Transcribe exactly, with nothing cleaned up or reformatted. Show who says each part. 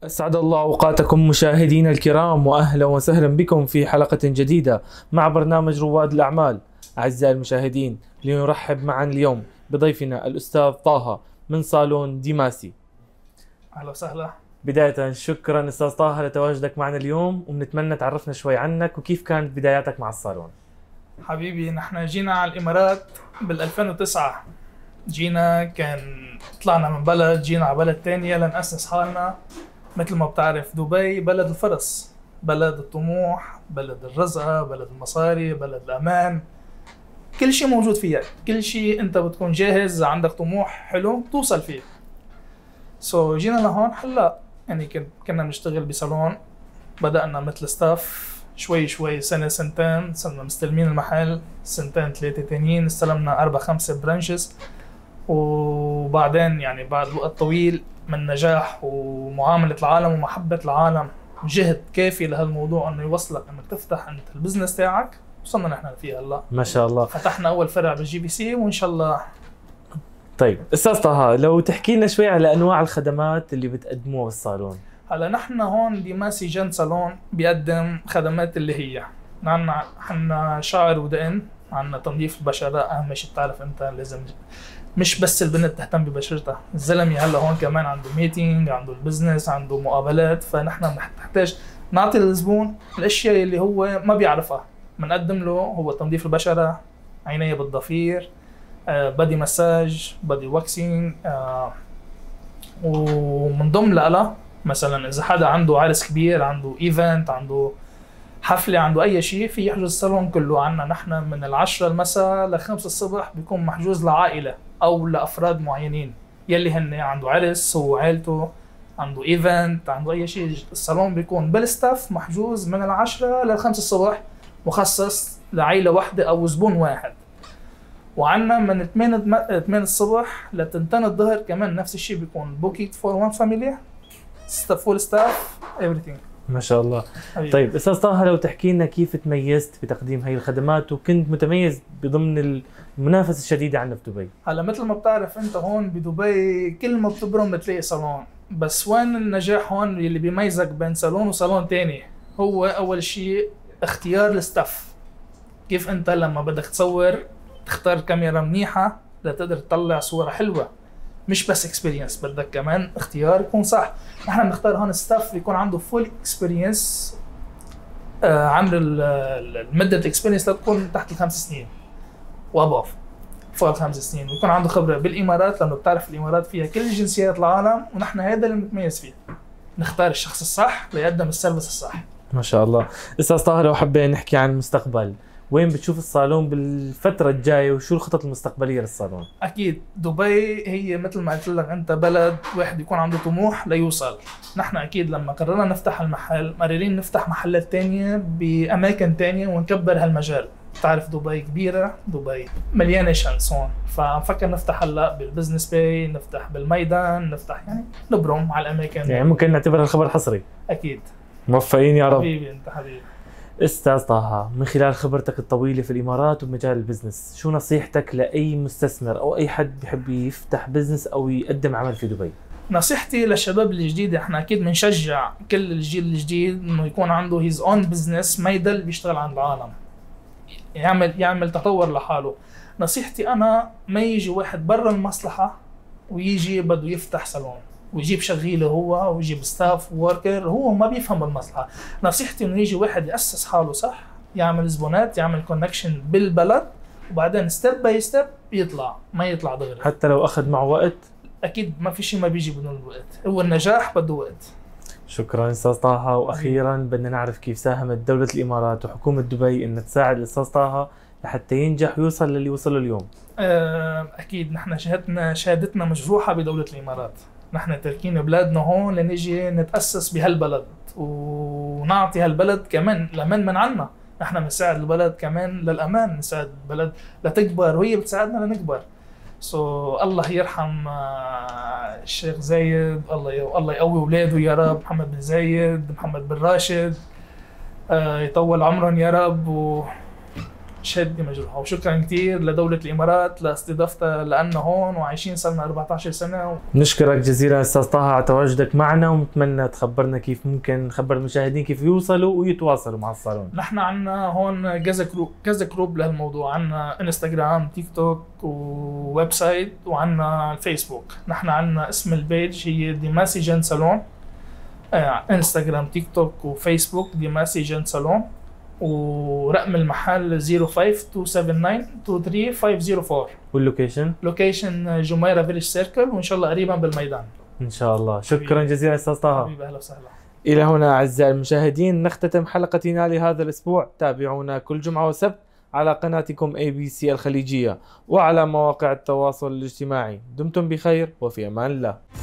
Speaker 1: أسعد الله أوقاتكم مشاهدينا الكرام، وأهلا وسهلا بكم في حلقة جديدة مع برنامج رواد الأعمال. أعزائي المشاهدين، لنرحب معا اليوم بضيفنا الأستاذ طه من صالون ديماسي.
Speaker 2: أهلا وسهلا.
Speaker 1: بداية شكرا أستاذ طه لتواجدك معنا اليوم، وبنتمنى تعرفنا شوي عنك وكيف كانت بداياتك مع الصالون.
Speaker 2: حبيبي، نحن جينا على الإمارات بال ألفين وتسعة. جينا كان طلعنا من بلد، جينا على بلد تانية لنأسس حالنا. مثل ما بتعرف دبي بلد الفرص، بلد الطموح، بلد الرزقة، بلد المصاري، بلد الأمان. كل شيء موجود فيها، كل شيء أنت بتكون جاهز، عندك طموح حلو توصل فيه. سو so, جينا لهون هلا، يعني كنا بنشتغل بصالون. بدأنا مثل ستاف شوي شوي، سنة سنتين صرنا مستلمين المحل، سنتين ثلاثة تانيين استلمنا أربع خمسة برانشز. وبعدين يعني بعد وقت طويل من نجاح ومعاملة العالم ومحبة العالم وجهد كافي لهالموضوع انه يوصلك انك تفتح انت البزنس تاعك، وصلنا نحن فيه هلا
Speaker 1: ما شاء الله.
Speaker 2: فتحنا اول فرع بالجي بي سي وان شاء الله.
Speaker 1: طيب استاذ طه، لو تحكي لنا شوي على انواع الخدمات اللي بتقدموها بالصالون.
Speaker 2: هلا نحن هون ديماسي جن صالون بيقدم خدمات اللي هي عنا عنا شعر ودقن، عنا تنظيف البشرة. اهم شيء بتعرف انت لازم مش بس البنت تهتم ببشرتها، الزلمه هلا هون كمان عنده ميتينج، عنده البزنس، عنده مقابلات. فنحن بنحتاج نعطي للزبون الاشياء اللي هو ما بيعرفها. بنقدم له هو تنظيف البشره، عنايه بالضفير، آه، بدي مساج، بدي واكسينج، آه، ومن ضمن لها مثلا اذا حدا عنده عرس كبير، عنده ايفنت، عنده حفله، عنده اي شيء، في يحجز الصالون كله عنا. نحن من العشرة المساء لخمسة الصبح بيكون محجوز لعائله او لافراد معينين، يلي هن عنده عرس هو عائلته، عنده ايفنت، عنده اي شيء. الصالون بيكون بالستاف محجوز من العشرة للخمسة الصبح، مخصص لعائله واحده او زبون واحد. وعنا من ثمانية الصبح لتنتين الظهر كمان نفس الشيء، بيكون بوكيت فور وان فاميلي، فول ستاف، everything.
Speaker 1: ما شاء الله.
Speaker 2: حبيبي.
Speaker 1: طيب استاذ طه، لو تحكي لنا كيف تميزت بتقديم هاي الخدمات وكنت متميز بضمن المنافسه الشديده عندنا في دبي؟
Speaker 2: هلا مثل ما بتعرف انت هون بدبي كل ما بتبرم بتلاقي صالون، بس وين النجاح هون اللي بيميزك بين صالون وصالون تاني؟ هو اول شيء اختيار الستاف. كيف انت لما بدك تصور تختار كاميرا منيحه لتقدر تطلع صوره حلوه، مش بس اكسبيرينس، بدك كمان اختيار يكون صح. نحن بنختار هون ستاف يكون عنده فول اكسبيرينس، آه عمر المده الاكسبيرينس تكون تحت الخمس سنين وابوف، فوق الخمس سنين، ويكون عنده خبره بالامارات، لانه بتعرف الامارات فيها كل جنسيات العالم، ونحن هذا اللي بنتميز فيه، نختار الشخص الصح ليقدم السيرفيس الصح.
Speaker 1: ما شاء الله. استاذ طه، لو حبينا نحكي عن المستقبل، وين بتشوف الصالون بالفترة الجاية وشو الخطط المستقبلية للصالون؟
Speaker 2: أكيد دبي هي مثل ما قلت لك أنت بلد واحد يكون عنده طموح ليوصل. نحن أكيد لما قررنا نفتح المحل قررين نفتح محلات تانية بأماكن تانية ونكبر هالمجال. تعرف دبي كبيرة، دبي مليانة شانس هون، فنفكر نفتح هلا بالبزنس باي، نفتح بالميدان، نفتح يعني نبرم على الأماكن.
Speaker 1: يعني ممكن نعتبر الخبر حصري؟
Speaker 2: أكيد.
Speaker 1: موفقين يا رب.
Speaker 2: حبيبي أنت حبيبي.
Speaker 1: استاذ طه، من خلال خبرتك الطويلة في الامارات وبمجال البزنس، شو نصيحتك لاي مستثمر او اي حد بحب يفتح بزنس او يقدم عمل في دبي؟
Speaker 2: نصيحتي للشباب الجديد، احنا اكيد بنشجع كل الجيل الجديد انه يكون عنده هيز اون بزنس، ما يضل بيشتغل عند العالم، يعمل يعمل تطور لحاله. نصيحتي انا ما يجي واحد برا المصلحة ويجي بده يفتح صالون ويجيب شغيله هو ويجيب ستاف ووركر، هو ما بيفهم بالمصلحه. نصيحتي انه يجي واحد ياسس حاله صح، يعمل زبونات، يعمل كونكشن بالبلد، وبعدين ستيب باي ستيب يطلع، ما يطلع دغري.
Speaker 1: حتى لو اخذ معه وقت؟
Speaker 2: اكيد ما في شيء ما بيجي بدون الوقت، هو النجاح بده وقت.
Speaker 1: شكرا استاذ طه. واخيرا بدنا نعرف كيف ساهمت دولة الامارات وحكومة دبي ان تساعد الاستاذ طه لحتى ينجح ويوصل للي وصله اليوم.
Speaker 2: اكيد نحن شهادتنا شهادتنا مجروحة بدولة الامارات. نحن تركين بلادنا هون لنجي نتأسس بهالبلد ونعطي هالبلد كمان الأمان من عنا. نحن بنساعد البلد كمان للأمان، نساعد البلد لتكبر وهي بتساعدنا لنكبر. سو so, الله يرحم الشيخ زايد، الله الله يقوي اولاده يا رب، محمد بن زايد، محمد بن راشد، يطول عمرهم يا رب. و شهادتي مجروحة. وشكرا كثير لدولة الإمارات لاستضافتها لأنه هون وعايشين صار لنا أربعة عشر سنة و...
Speaker 1: نشكرك جزيلا أستاذ طه على تواجدك معنا، ونتمنى تخبرنا كيف ممكن نخبر المشاهدين كيف يوصلوا ويتواصلوا مع الصالون.
Speaker 2: نحن عنا هون كذا جروب كذا جروب لهالموضوع، عنا انستغرام، تيك توك، وويب سايت، وعنا الفيسبوك. نحن عنا اسم البيج هي ديماسي جن صالون، آه، انستغرام، تيك توك، وفيسبوك ديماسي جن صالون. ورقم المحل صفر خمسة اثنين سبعة تسعة اثنين ثلاثة خمسة صفر أربعة.
Speaker 1: واللوكيشن؟
Speaker 2: لوكيشن جميرة فيلج سيركل، وإن شاء الله قريبا بالميدان.
Speaker 1: إن شاء الله. شكرا جزيلا أستاذ طه.
Speaker 2: حبيبي أهلا وسهلا.
Speaker 1: إلى هنا أعزائي المشاهدين نختتم حلقتنا لهذا الأسبوع. تابعونا كل جمعة وسبت على قناتكم إيه بي سي الخليجية وعلى مواقع التواصل الاجتماعي. دمتم بخير وفي أمان الله.